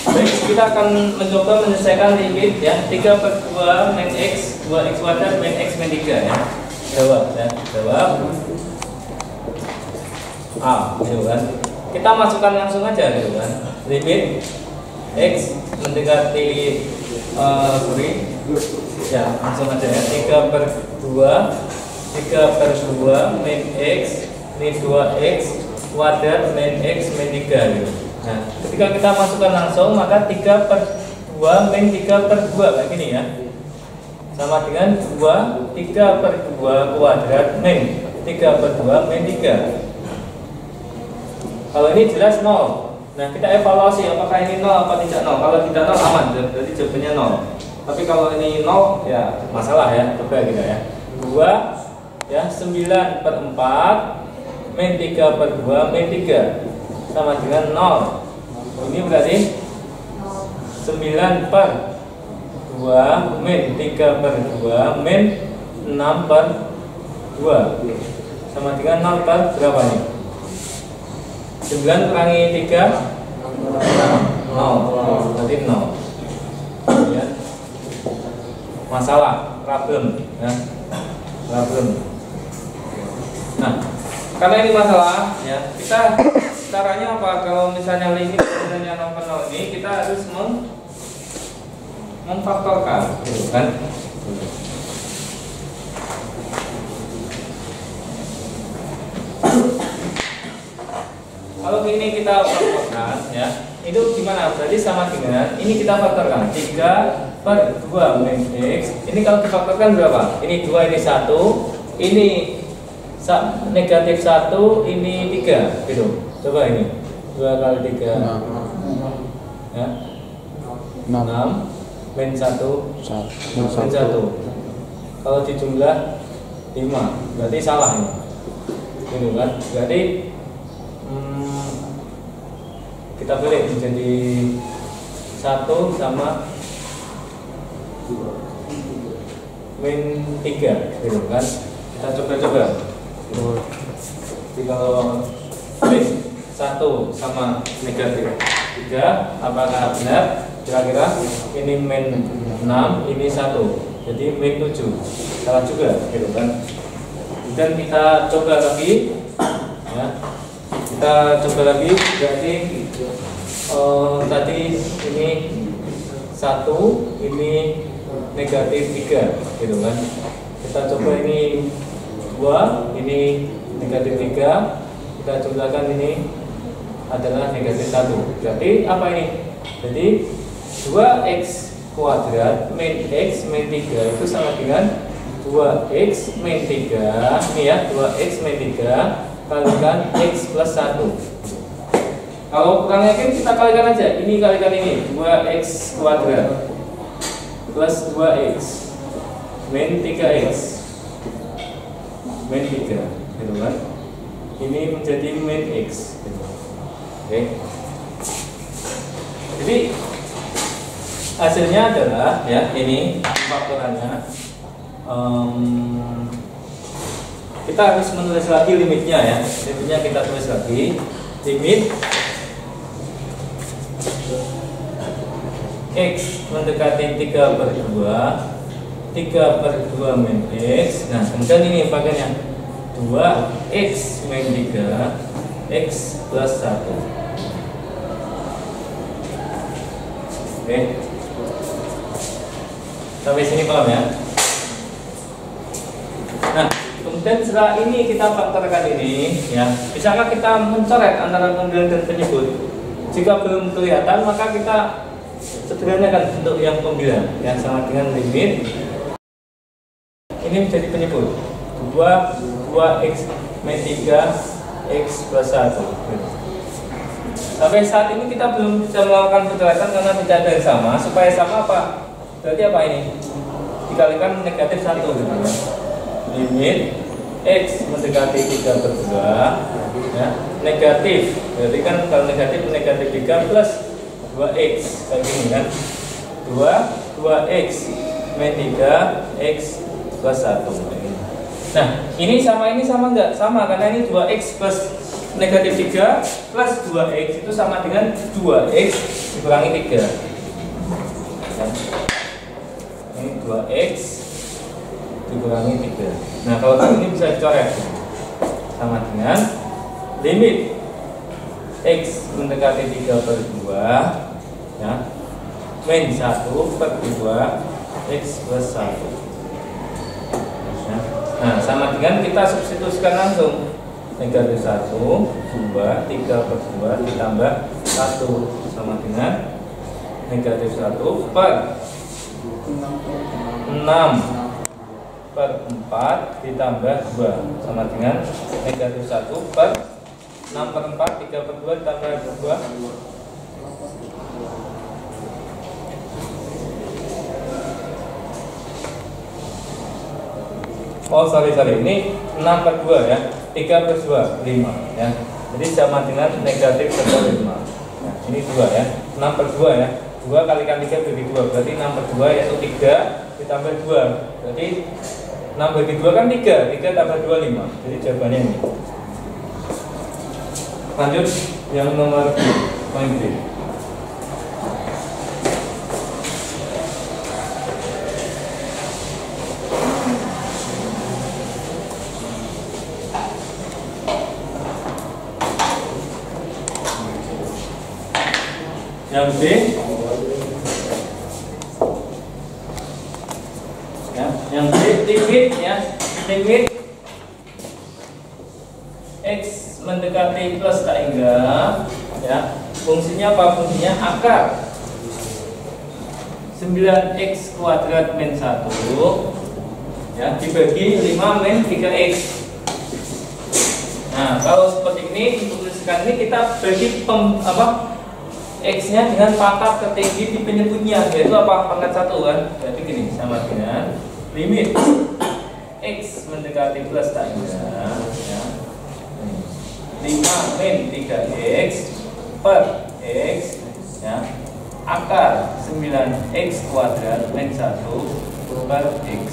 Baik, kita akan mencoba menyelesaikan limit ya 3/2 min x 2x kuadrat min x min 3 ya. Jawab ya, jawab A gitu kan. Kita masukkan langsung aja gitu kan. Limit x mendekati ya langsung aja ya 3/2 min x min 2x kuadrat min x min 3 gitu. Nah, ketika kita masukkan langsung maka 3/2 min 3/2 kayak gini ya. Sama dengan 3/2 kuadrat min 3/2 min 3. Kalau ini jelas 0. Nah, kita evaluasi apakah ini 0 apa tidak 0. Kalau tidak 0 aman, berarti jawabannya 0. Tapi kalau ini 0 ya masalah ya, coba kita ya. 2 ya 9/4 min 3/2 min 3 sama dengan 0. Ini berarti 9/2 min 3/2 min 6/2 sama dengan 0 per berapa nih? 9 kurangi 3 0, berarti 0 ya. Masalah problem ya, problem. Nah, karena ini masalah ya, kita caranya apa? Kalau misalnya limit sebenarnya 0 ke 0 ini kita harus memfaktorkan gitu kan. Kalau ini kita faktorkan ya, itu gimana? Berarti sama dengan ini kita faktorkan 3/2 min x. Ini kalau difaktorkan berapa? Ini 2, ini 1, ini negatif 1, ini 3 gitu. Coba ini 2 kali 3 ya 6 min 1 min 1. Kalau dijumlah 5, berarti salah ini gitu kan. Berarti kita pilih menjadi 1 sama min 3 gitu kan. Kita coba-coba. Jadi kalau min 1 sama negatif 3 apakah benar? Kira-kira ini min 6, ini 1, jadi min 7. Salah juga gitu kan. Dan kita coba lagi ya. Kita coba lagi, berarti tadi ini 1, ini negatif 3 gitu kan. Kita coba ini 2, ini negatif 3, kita jumlahkan ini adalah negatif 1. Berarti apa ini? Jadi 2x kuadrat min x min 3 itu sama dengan 2x min 3 ini ya, 2x min 3 kalikan x plus 1. Kalau kurang yakin kita kalikan aja, ini kalikan ini 2x kuadrat plus 2x min 3x min 3 gitu kan. Ini menjadi min x gitu. Oke. Jadi hasilnya adalah ya ini faktorannya. Kita harus menulis lagi limitnya ya. Limitnya kita tulis lagi. Limit x mendekati 3/2 min x. Nah, kemudian ini pakainya 2x min 3 x plus 1. Oke. Sampai sini paham ya? Nah, kemudian setelah ini kita faktorkan ini ya. Bisakah kita mencoret antara pembilang dan penyebut? Jika belum kelihatan maka kita sederhanakan bentuk yang pembilang yang sama dengan limit ini menjadi penyebut 2x min 3 x plus 1. Sampai saat ini kita belum bisa melakukan pencoretan karena tidak ada yang sama. Supaya sama apa? Berarti apa ini? Dikalikan negatif 1 gitu ya. Limit x mendekati 3/2 ya, negatif. Berarti kan kalau negatif 3 plus 2x kayak gini kan. 2x min 3 x plus 1. Nah, ini sama enggak? Sama karena ini 2x plus negatif 3 plus 2x itu sama dengan 2x dikurangi 3. Ini 2x dikurangi 3. Nah, kalau ini bisa dicoret sama dengan limit x mendekati 3/2 ya, min 1/2 x plus 1. Nah, sama dengan kita substitusikan langsung negatif 1, 2, 3/2 ditambah 1 sama dengan negatif 1 per 6/4 ditambah 2 sama dengan negatif 1 per 6/4 3/2 ditambah 2. Oh sorry ini 6/2 ya, 3/2 5 ya, jadi sama dengan negatif 5. Nah, ini 2 ya, 6/2 ya, 2 kalikan 3 bagi 2 berarti 6/2 yaitu 3 ditambah 2, berarti 6 bagi 2 kan 3 tambah 2 5, jadi jawabannya ini. Lanjut yang nomor poin B. Yang B ya, yang B limit ya, limit x mendekati plus tak hingga ya, fungsinya apa? Fungsinya akar 9x kuadrat min 1 ya dibagi 5 min 3x. Nah, kalau seperti ini dituliskan ini kita bagi x-nya dengan pangkat tertinggi di penyebutnya, yaitu apa? Pangkat 1 kan? Jadi gini, sama dengan limit x mendekati plus tak hingga ya, 5 min 3x per x ya, akar 9x kuadrat min 1 per x.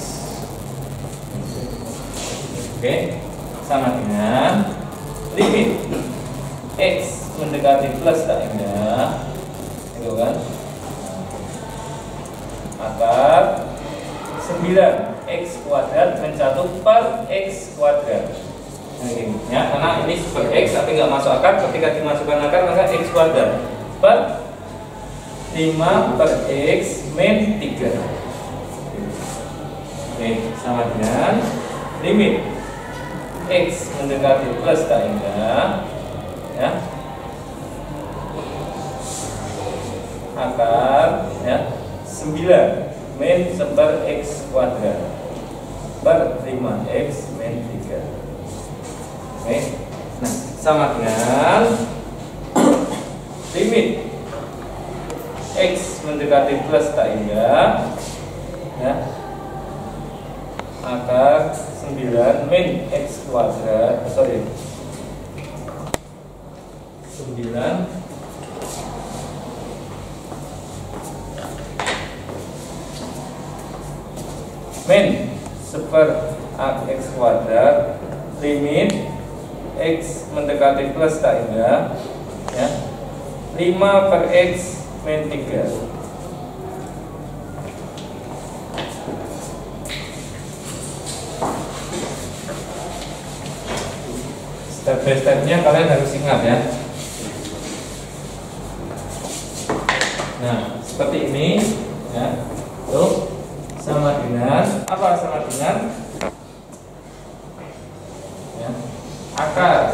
Oke, sama dengan limit x mendekati plus tak hingga itu kan, akar 9x kuadrat min 1 per x kuadrat. Nah, ini ya, karena ini per x tapi nggak masuk akar, ketika dimasukkan akar maka x kuadrat per 5 per x min 3. Oke, sama dengan limit x mendekati plus tak hingga ya, akar ya 9 min 1 per x kuadrat per 5x min 3. Oke, nah sama dengan limit x mendekati plus tak hingga ya, akar 9 min x kuadrat 9 min 1 per x kuadrat limit x mendekati plus tak hingga ya 5 per x min 3. Step by stepnya kalian harus ingat ya. Nah, seperti ini ya. Tuh sama dengan apa? Sama dengan ya, akar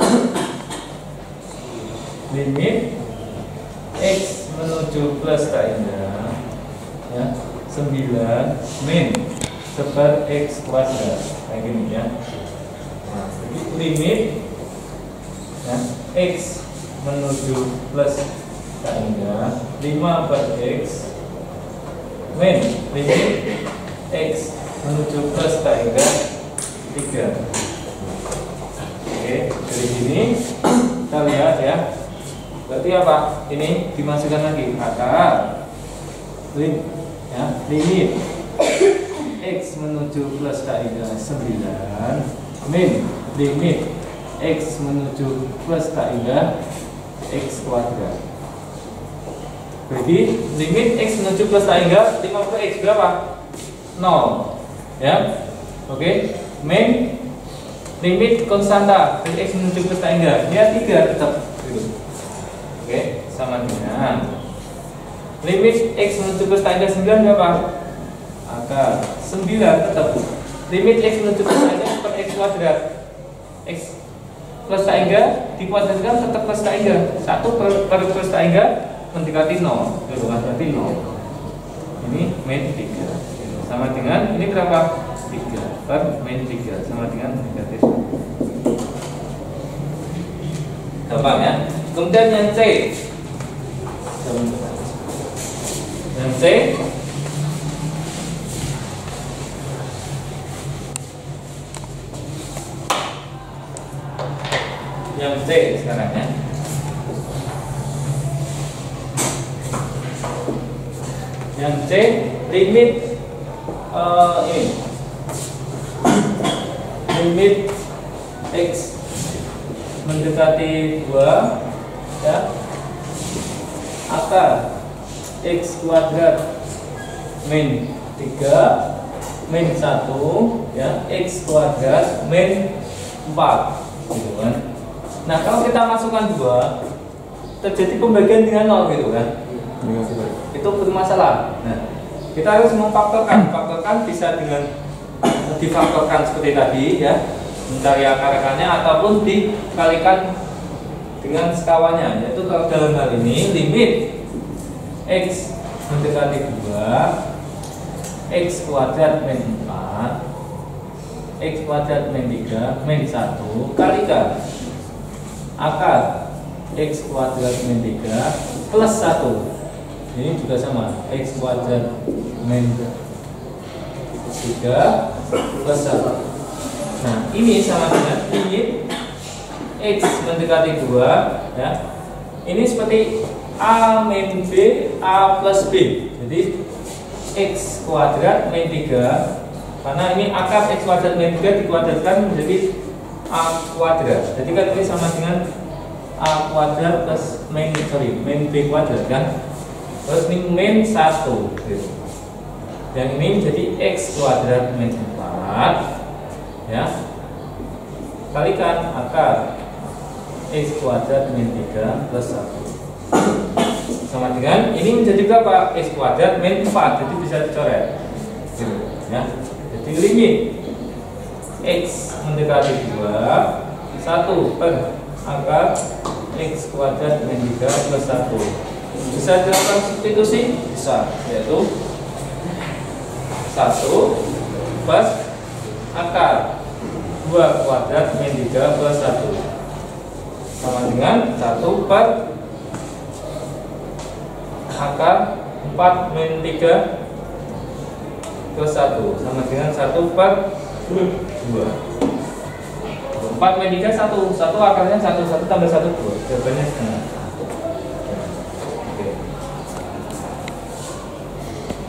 limit x menuju plus tak hingga ya 9 min 1 per x kuadrat kayak gini ya. Nah, jadi limit ya, x menuju plus tak hingga 5 per x min limit x menuju plus tak hingga 3. Oke, dari sini kita lihat ya. Berarti apa? Ini dimasukkan lagi akar limit x menuju plus tak hingga 9 min limit X menuju plus tak hingga X kuadrat. Jadi limit X menuju plus tak hingga 50 X berapa? 0 ya. Oke. Main limit konstanta dari X menuju plus tak hingga dia 3 tetap gitu. Oke, sama dengan limit X menuju plus tak hingga 9 berapa? Akar 9 tetap. Limit X menuju plus tak hingga per X kuadrat. X plus tak hingga dikuadratkan tetap plus tak hingga. 1 per plus tak hingga mendekati 0. Itu berarti 0. Ini main 3. Sama dengan ini berapa? 3 per main 3 sama dengan negatif. Gampang ya. Kemudian yang C. Yang C yang C sekarang ya. Yang C limit ini limit X mendekati 2 ya, akar X kuadrat min 3 min 1 ya, X kuadrat min 4 gitu kan. Nah kalau kita masukkan 2 terjadi pembagian dengan 0 gitu kan, itu bermasalah. Nah kita harus memfaktorkan. Faktorkan bisa dengan difaktorkan seperti tadi ya, mencari akar-akarnya ataupun dikalikan dengan sekawannya, yaitu kalau dalam hal ini limit X mendekati 2 X kuadrat min 4 X kuadrat min 3 min 1 kalikan akar X kuadrat min 3 plus 1. Ini juga sama, X kuadrat min 3 plus 1. Nah ini sama dengan limit X mendekati 2 ya. Ini seperti A min B, A plus B. Jadi X kuadrat min 3, karena ini akar X kuadrat min 3 dikuadratkan menjadi A kuadrat. Jadi kan ini sama dengan A kuadrat plus min B kuadrat kan. Terus ini min 1 gitu. Yang ini menjadi X kuadrat min 4 ya, kalikan akar X kuadrat min 3 plus 1 sama dengan ini menjadi berapa? X kuadrat min 4. Jadi bisa dicoret gitu ya. Jadi limit X mendekati 2 1 per akar X kuadrat min 3 plus 1 bisa dilakukan substitusi? Bisa, yaitu 1 plus akar 2 kuadrat min 3 plus 1 sama dengan 1 per akar 4 min 3 plus 1 sama dengan 1 per 2. 4 min 3 1 akarnya 1 tambah 1 2, jawabannya setengah.